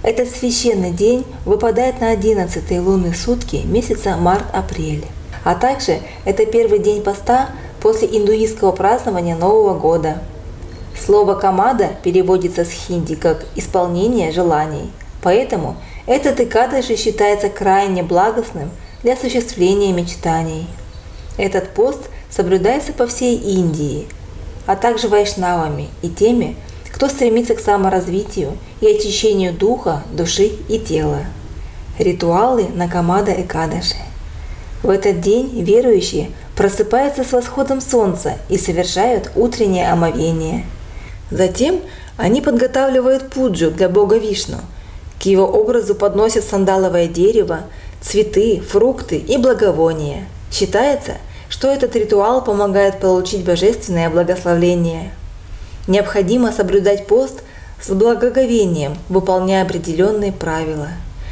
Этот священный день выпадает на 11-е лунные сутки месяца март-апрель. А также это первый день поста после индуистского празднования Нового года. Слово «камада» переводится с хинди как «исполнение желаний». Поэтому этот экадаши считается крайне благостным для осуществления мечтаний. Этот пост соблюдается по всей Индии, а также вайшнавами и теми, кто стремится к саморазвитию и очищению духа, души и тела. Ритуалы на Камада Экадаши. В этот день верующие просыпаются с восходом солнца и совершают утреннее омовение. Затем они подготавливают пуджу для бога Вишну. К его образу подносят сандаловое дерево, цветы, фрукты и благовония. Считается, что этот ритуал помогает получить божественное благословение. Необходимо соблюдать пост с благоговением, выполняя определенные правила.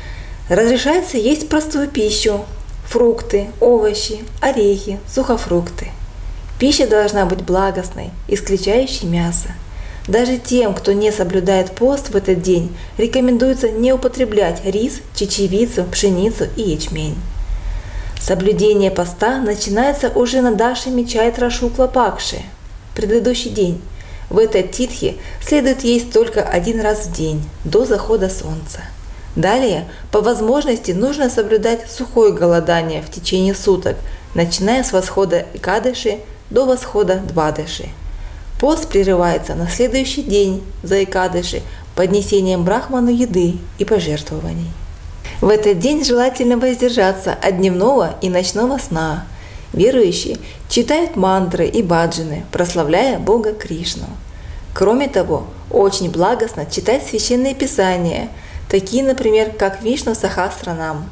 Разрешается есть простую пищу, фрукты, овощи, орехи, сухофрукты. Пища должна быть благостной, исключающей мясо. Даже тем, кто не соблюдает пост в этот день, рекомендуется не употреблять рис, чечевицу, пшеницу и ячмень. Соблюдение поста начинается уже на Дашами Чайтра Шукла Пакши, предыдущий день. В этот титхи следует есть только один раз в день, до захода солнца. Далее, по возможности, нужно соблюдать сухое голодание в течение суток, начиная с восхода Экадаши до восхода Двадаши. Пост прерывается на следующий день за Экадаши поднесением брахману еды и пожертвований. В этот день желательно воздержаться от дневного и ночного сна. Верующие читают мантры и баджаны, прославляя Бога Кришну. Кроме того, очень благостно читать священные писания, такие, например, как Вишну Сахасранам.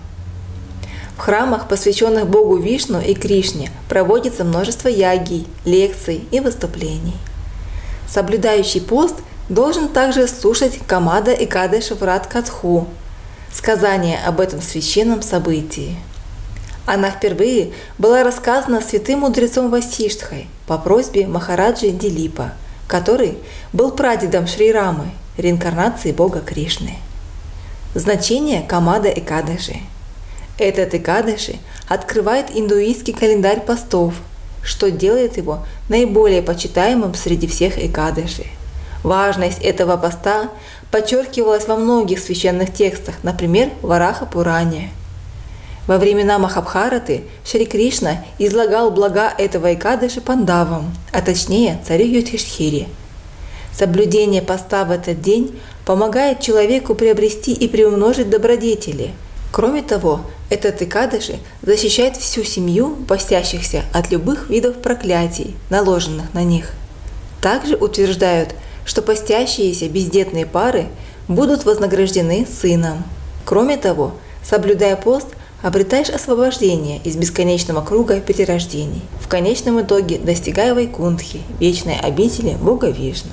В храмах, посвященных Богу Вишну и Кришне, проводится множество ягий, лекций и выступлений. Соблюдающий пост должен также слушать Камада Экадаши Врат Катху, сказание об этом священном событии. Она впервые была рассказана святым мудрецом Васиштхой по просьбе Махараджи Дилипа, который был прадедом Шри Рамы, реинкарнации Бога Кришны. Значение Камада Экадаши. Этот Экадаши открывает индуистский календарь постов, что делает его наиболее почитаемым среди всех Экадаши. Важность этого поста подчеркивалась во многих священных текстах, например, в Вараха Пуране. Во времена Махабхараты Шри Кришна излагал блага этого Экадаши пандавам, а точнее царю Юдхиштхире. Соблюдение поста в этот день помогает человеку приобрести и приумножить добродетели. Кроме того, этот Экадаши защищает всю семью постящихся от любых видов проклятий, наложенных на них. Также утверждают, что постящиеся бездетные пары будут вознаграждены сыном. Кроме того, соблюдая пост, обретаешь освобождение из бесконечного круга перерождений, в конечном итоге достигая Вайкунтхи, вечной обители Бога Вишну.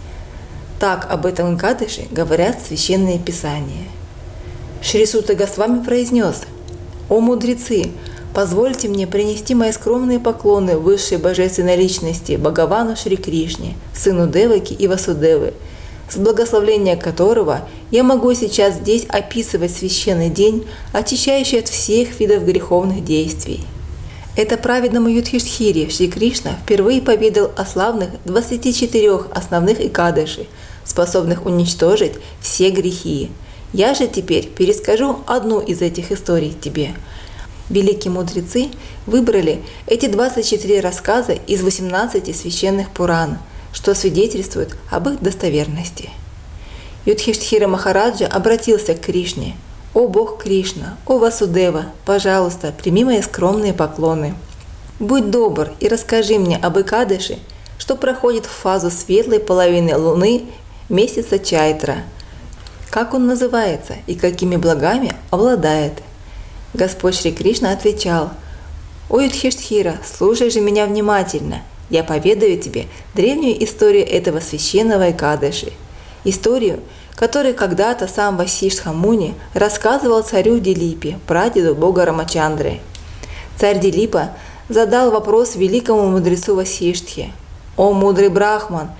Так об этом Экадаши говорят священные писания. Шри Сута Госвами произнес: «О мудрецы, позвольте мне принести мои скромные поклоны высшей божественной личности Бхагавану Шри Кришне, сыну Деваки и Васудевы, с благословения которого я могу сейчас здесь описывать священный день, очищающий от всех видов греховных действий». Это праведному Юдхиштхире Шри Кришна впервые поведал о славных 24 основных Экадаши, способных уничтожить все грехи. Я же теперь перескажу одну из этих историй тебе. Великие мудрецы выбрали эти 24 рассказа из 18 священных Пуран, что свидетельствует об их достоверности. Юдхиштхира Махараджа обратился к Кришне: «О Бог Кришна, о Васудева, пожалуйста, прими мои скромные поклоны. Будь добр и расскажи мне об Экадаши, что проходит в фазу светлой половины луны месяца Чайтра. Как он называется и какими благами обладает?» Господь Шри Кришна отвечал: «О Юдхиштхира, слушай же меня внимательно. Я поведаю тебе древнюю историю этого священного Экадаши. Историю, которую когда-то сам Васиштха Муни рассказывал царю Дилипе, прадеду бога Рамачандры. Царь Дилипа задал вопрос великому мудрецу Васиштхе: «О мудрый Брахман,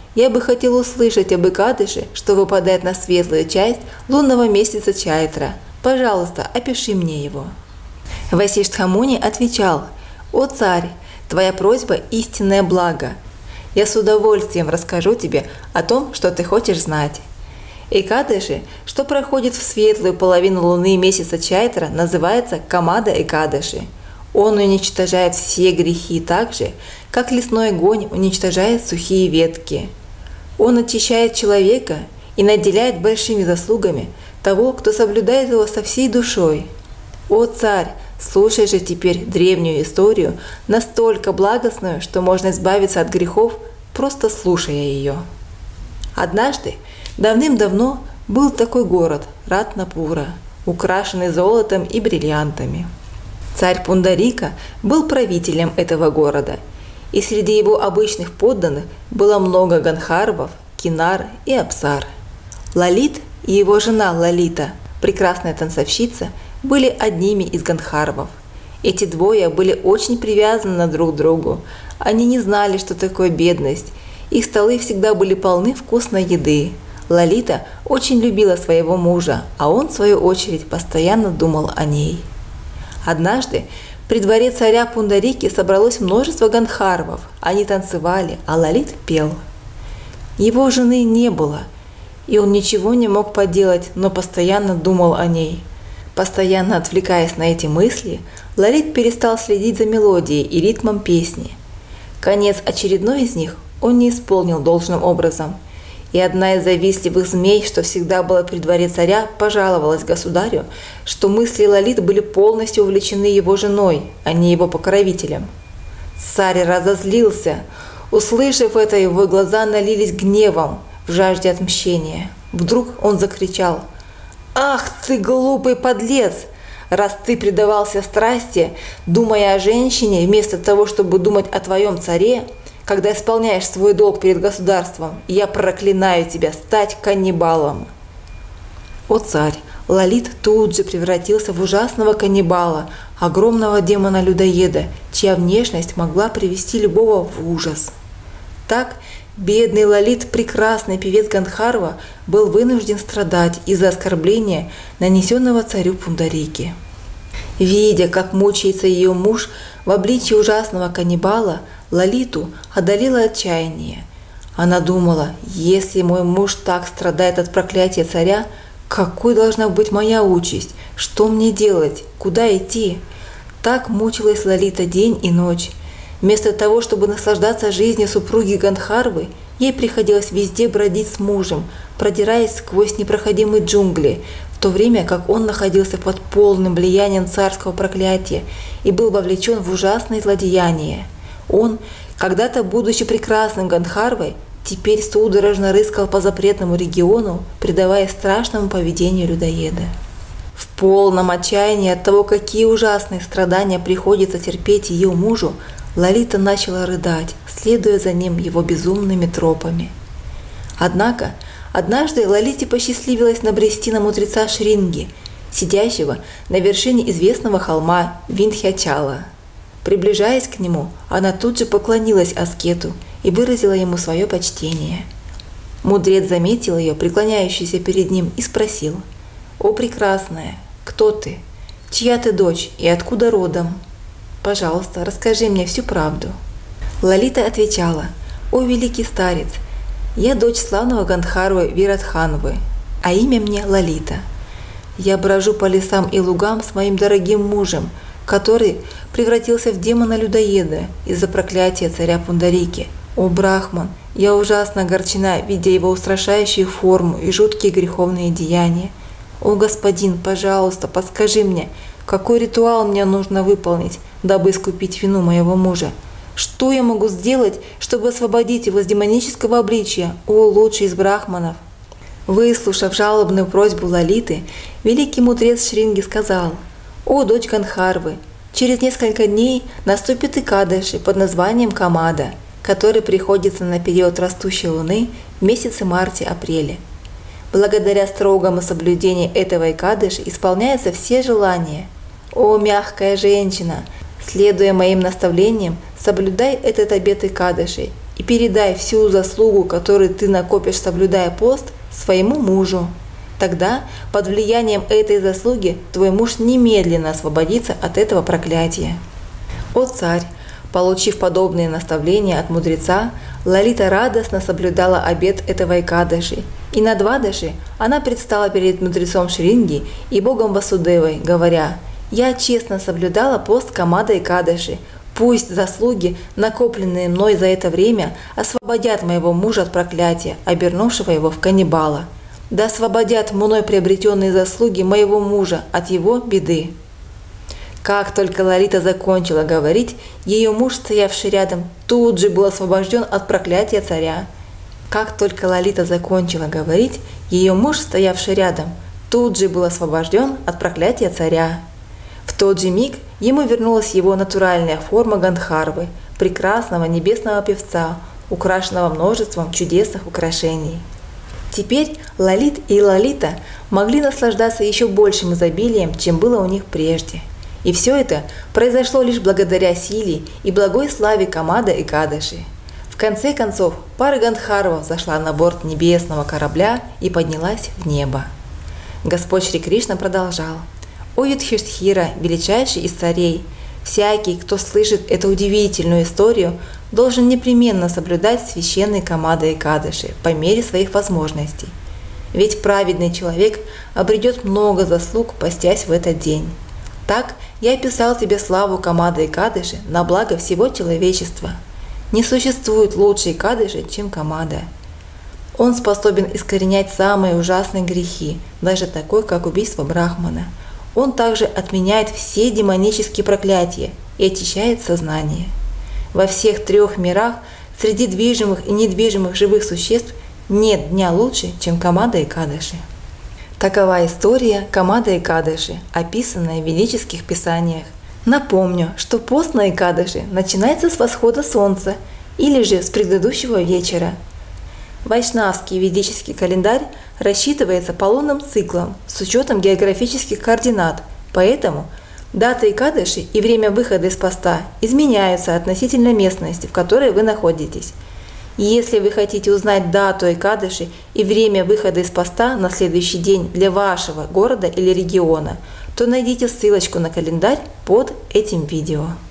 я бы хотел услышать об Экадыше, что выпадает на светлую часть лунного месяца Чайтра. Пожалуйста, опиши мне его». Васиштха-муни отвечал: «О царь, твоя просьба – истинное благо. Я с удовольствием расскажу тебе о том, что ты хочешь знать. Экадыши, что проходит в светлую половину луны месяца Чайтра, называется Камада Экадыши. Он уничтожает все грехи так же, как лесной огонь уничтожает сухие ветки. Он очищает человека и наделяет большими заслугами того, кто соблюдает его со всей душой. О царь, слушай же теперь древнюю историю, настолько благостную, что можно избавиться от грехов, просто слушая ее. Однажды, давным-давно, был такой город Ратнапура, украшенный золотом и бриллиантами. Царь Пундарика был правителем этого города, и среди его обычных подданных было много ганхарвов, кинар и апсар. Лалит и его жена Лалита, прекрасная танцовщица, были одними из ганхарвов. Эти двое были очень привязаны друг к другу. Они не знали, что такое бедность. Их столы всегда были полны вкусной еды. Лалита очень любила своего мужа, а он, в свою очередь, постоянно думал о ней. Однажды при дворе царя Пундарики собралось множество ганхарвов. Они танцевали, а Лалит пел. Его жены не было, и он ничего не мог поделать, но постоянно думал о ней. Постоянно отвлекаясь на эти мысли, Лалит перестал следить за мелодией и ритмом песни. Конец очередной из них он не исполнил должным образом, и одна из завистливых змей, что всегда была при дворе царя, пожаловалась государю, что мысли Лалит были полностью увлечены его женой, а не его покровителем. Царь разозлился. Услышав это, его глаза налились гневом в жажде отмщения. Вдруг он закричал: «Ах ты, глупый подлец! Раз ты предавался страсти, думая о женщине, вместо того, чтобы думать о твоем царе, когда исполняешь свой долг перед государством, я проклинаю тебя стать каннибалом». О царь! Лалит тут же превратился в ужасного каннибала, огромного демона-людоеда, чья внешность могла привести любого в ужас. Так, бедный Лалит, прекрасный певец Ганхарва, был вынужден страдать из-за оскорбления, нанесенного царю Пундарике. Видя, как мучается ее муж в обличии ужасного каннибала, Лалиту одолело отчаяние. Она думала: если мой муж так страдает от проклятия царя, какой должна быть моя участь? Что мне делать? Куда идти? Так мучилась Лалита день и ночь. Вместо того, чтобы наслаждаться жизнью супруги Ганхарвы, ей приходилось везде бродить с мужем, продираясь сквозь непроходимые джунгли, в то время как он находился под полным влиянием царского проклятия и был вовлечен в ужасные злодеяния. Он, когда-то будучи прекрасным Ганхарвой, теперь судорожно рыскал по запретному региону, предаваясь страшному поведению людоеда. В полном отчаянии от того, какие ужасные страдания приходится терпеть ее мужу, Лалита начала рыдать, следуя за ним его безумными тропами. Однако, однажды Лалите посчастливилось набрести на мудреца Шринги, сидящего на вершине известного холма Виндхячала. Приближаясь к нему, она тут же поклонилась аскету и выразила ему свое почтение. Мудрец заметил ее, преклоняющуюся перед ним, и спросил: «О прекрасная, кто ты? Чья ты дочь и откуда родом? Пожалуйста, расскажи мне всю правду». Лалита отвечала: «О великий старец, я дочь славного Ганхарвы Вирадханвы, а имя мне Лалита. Я брожу по лесам и лугам с моим дорогим мужем, который превратился в демона-людоеда из-за проклятия царя Пундарики. О Брахман, я ужасно огорчена, видя его устрашающую форму и жуткие греховные деяния. О господин, пожалуйста, подскажи мне, какой ритуал мне нужно выполнить, дабы искупить вину моего мужа? Что я могу сделать, чтобы освободить его с демонического обличия, о лучший из брахманов?» Выслушав жалобную просьбу Лалиты, великий мудрец Шринги сказал: «О дочь Ганхарвы, через несколько дней наступит Экадаши под названием Камада, который приходится на период растущей луны в месяце марте-апреле. Благодаря строгому соблюдению этого Экадаши исполняются все желания. О мягкая женщина, следуя моим наставлениям, соблюдай этот обет Экадаши, и передай всю заслугу, которую ты накопишь, соблюдая пост, своему мужу. Тогда под влиянием этой заслуги твой муж немедленно освободится от этого проклятия». О царь! Получив подобные наставления от мудреца, Лалита радостно соблюдала обет этого Экадаши, и на Двадаши она предстала перед мудрецом Шринги и богом Васудевой, говоря: «Я честно соблюдала пост Камада Экадаши. Пусть заслуги, накопленные мной за это время, освободят моего мужа от проклятия, обернувшего его в каннибала. Да освободят мной приобретенные заслуги моего мужа от его беды». Как только Лалита закончила говорить, ее муж, стоявший рядом, тут же был освобожден от проклятия царя. Как только Лалита закончила говорить, ее муж, стоявший рядом, тут же был освобожден от проклятия царя. В тот же миг ему вернулась его натуральная форма Гандхарвы, прекрасного небесного певца, украшенного множеством чудесных украшений. Теперь Лалит и Лалита могли наслаждаться еще большим изобилием, чем было у них прежде. И все это произошло лишь благодаря силе и благой славе Камада Экадаши. В конце концов, пара Гандхарвов зашла на борт небесного корабля и поднялась в небо. Господь Шри Кришна продолжал: «О Юдхиштхира, величайший из царей, всякий, кто слышит эту удивительную историю, должен непременно соблюдать священный Камада Экадаши по мере своих возможностей. Ведь праведный человек обретет много заслуг, постясь в этот день. Так я описал тебе славу Камада Экадаши на благо всего человечества. Не существует лучшей Экадаши, чем Камада. Он способен искоренять самые ужасные грехи, даже такой, как убийство Брахмана. Он также отменяет все демонические проклятия и очищает сознание. Во всех трех мирах, среди движимых и недвижимых живых существ, нет дня лучше, чем Камада Экадаши». Такова история Камада Экадаши, описанная в ведических писаниях. Напомню, что пост на Экадаши начинается с восхода солнца или же с предыдущего вечера. Вайшнавский ведический календарь рассчитывается по лунным циклам с учетом географических координат, поэтому дата Экадаши и время выхода из поста изменяются относительно местности, в которой вы находитесь. Если вы хотите узнать дату Экадаши и время выхода из поста на следующий день для вашего города или региона, то найдите ссылочку на календарь под этим видео.